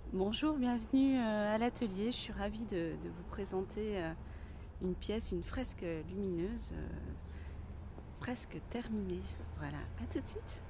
Bonjour, bienvenue à l'atelier. Je suis ravie de vous présenter une pièce, une fresque lumineuse presque terminée. Voilà, à tout de suite.